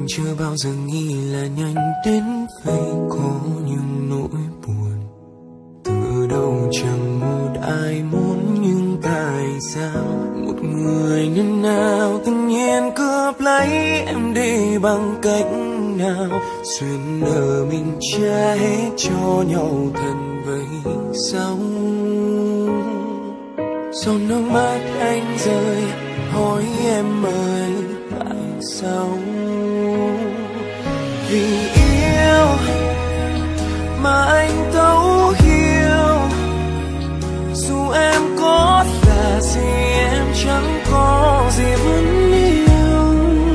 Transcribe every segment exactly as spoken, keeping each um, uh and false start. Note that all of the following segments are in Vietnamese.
mình chưa bao giờ nghĩ là nhanh đến vậy, có những nỗi buồn từ đâu chẳng một ai muốn, nhưng tại sao một người nhân nào tự nhiên cướp lấy em đi bằng cách nào? Duyên nợ mình trả hết cho nhau thật vậy sao? Giọt nước mắt anh rơi hỏi em ơi tại sao? Vì yêu mà anh thấu hiểu, dù em có là gì em chẳng có gì vẫn yêu.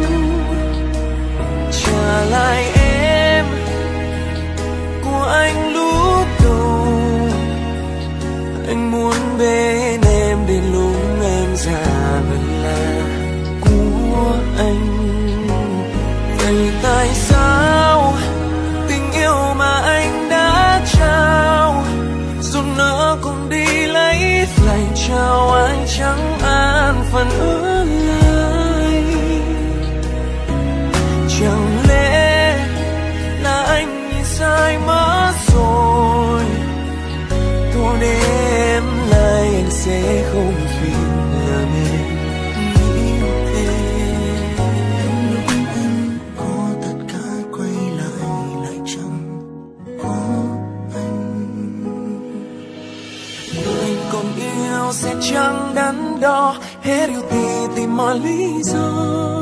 Trả lại em của anh lúc đầu, anh muốn bên em đến lúc em già vẫn là của anh. Vậy tại sao tình yêu mà anh đã trao, dù nỡ cùng đi lấy lại trao anh chẳng an phận ở lại? Chẳng lẽ là anh nhìn sai mất rồi? Thôi để em lại anh sẽ không phiền làm em nghĩ thế. Em có tất cả quay lại lại chẳng có anh. Người anh còn yêu sẽ chẳng đắn đo, hết yêu thì tìm mọi lý do.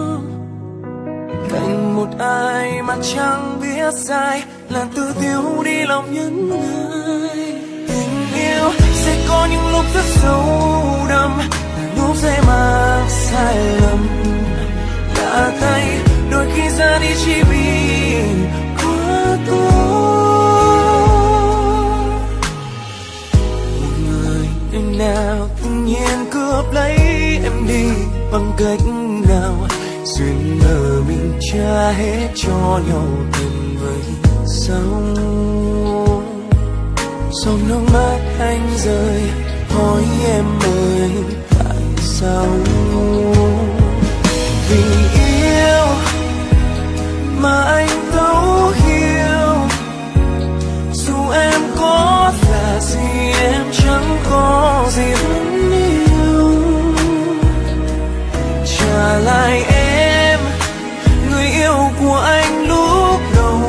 Cạnh một ai mà chẳng biết sai là tự tiêu đi lòng nhân ái. Tình yêu sẽ có những lúc rất sâu đậm, lúc sẽ mang sai lầm. Lạ tay đôi khi ra đi chỉ vì quá tốt. Một người đêm nào tự nhiên cướp lấy em đi bằng cách nào? Duyên nợ mình trả hết cho nhau thật vậy sao? Giọt nước mắt anh rơi hỏi em ơi tại sao? Vì yêu mà anh thấu hiểu, dù em có là gì em chẳng có gì vẫn yêu. Trả lại em người yêu của anh lúc đầu,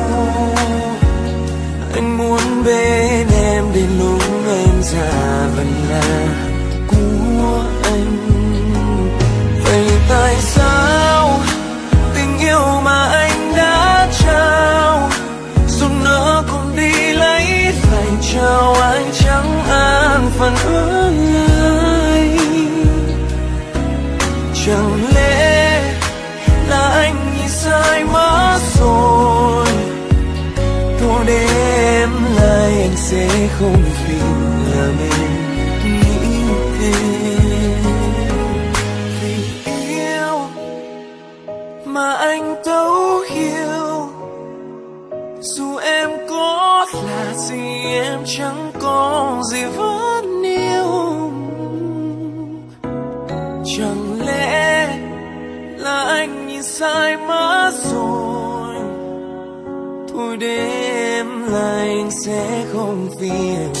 anh muốn bên em đến lúc em già vẫn là của anh. Vậy tại sao tình yêu mà anh đã trao, dù nỡ cùng đi lấy phải trao anh chẳng an phận ở lại? Chẳng lẽ là anh nhìn sai mất rồi? Thôi để em lại anh sẽ không phiền làm em nghĩ thế. Vì yêu mà anh thấu hiểu, dù em có là gì em chẳng có gì vẫn yêu. Chẳng lẽ là anh nhìn sai mất rồi? Thôi để em lại anh sẽ không phiền